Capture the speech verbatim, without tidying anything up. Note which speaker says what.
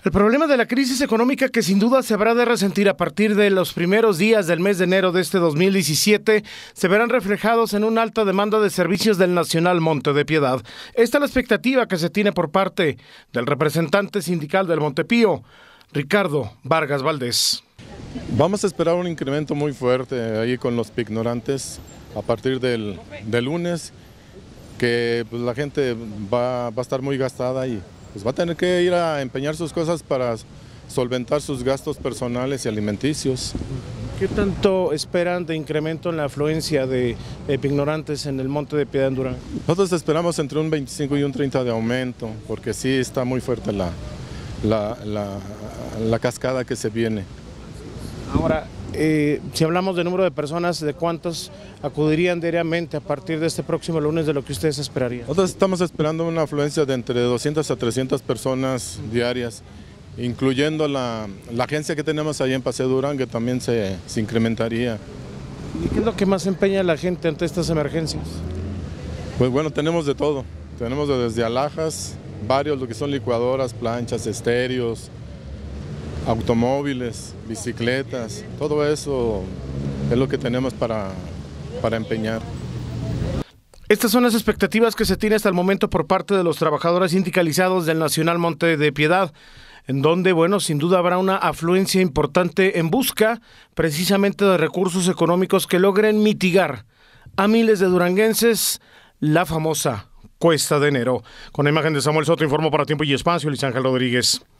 Speaker 1: El problema de la crisis económica, que sin duda se habrá de resentir a partir de los primeros días del mes de enero de este dos mil diecisiete, se verán reflejados en una alta demanda de servicios del Nacional Monte de Piedad. Esta es la expectativa que se tiene por parte del representante sindical del Montepío, Ricardo Vargas Valdés.
Speaker 2: Vamos a esperar un incremento muy fuerte ahí con los pignorantes a partir del, del lunes, que pues, la gente va, va a estar muy gastada y pues va a tener que ir a empeñar sus cosas para solventar sus gastos personales y alimenticios.
Speaker 1: ¿Qué tanto esperan de incremento en la afluencia de, de pignorantes en el Monte de Piedad en Durango?
Speaker 2: Nosotros esperamos entre un veinticinco y un treinta de aumento, porque sí está muy fuerte la, la, la, la cascada que se viene.
Speaker 1: Ahora, eh, si hablamos de número de personas, ¿de cuántos acudirían diariamente a partir de este próximo lunes de lo que ustedes esperarían?
Speaker 2: Nosotros estamos esperando una afluencia de entre doscientas a trescientas personas diarias, incluyendo la, la agencia que tenemos ahí en Paseo Durán, que también se, se incrementaría.
Speaker 1: ¿Y qué es lo que más empeña la gente ante estas emergencias?
Speaker 2: Pues bueno, tenemos de todo. Tenemos de, desde alhajas, varios, lo que son licuadoras, planchas, estéreos, automóviles, bicicletas, todo eso es lo que tenemos para, para empeñar.
Speaker 1: Estas son las expectativas que se tiene hasta el momento por parte de los trabajadores sindicalizados del Nacional Monte de Piedad, en donde, bueno, sin duda habrá una afluencia importante en busca precisamente de recursos económicos que logren mitigar a miles de duranguenses la famosa cuesta de enero. Con la imagen de Samuel Soto, informó para Tiempo y Espacio, Luis Ángel Rodríguez.